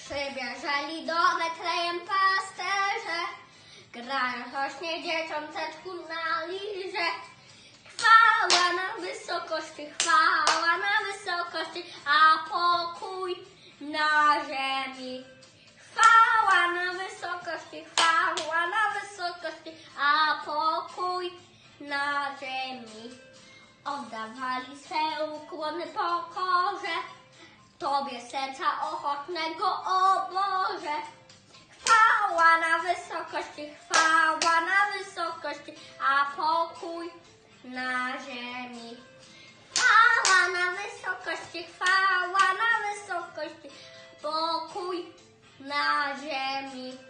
Przybierzeli do Betlejem pasterze, grając rośnie dzieciąteczku na lirze. Chwała na wysokości, a pokój na ziemi. Chwała na wysokości, a pokój na ziemi. Oddawali swe ukłony pokorze, Tobie serca ochotnego, o Boże. Chwała na wysokości, a pokój na ziemi. Chwała na wysokości, pokój na ziemi.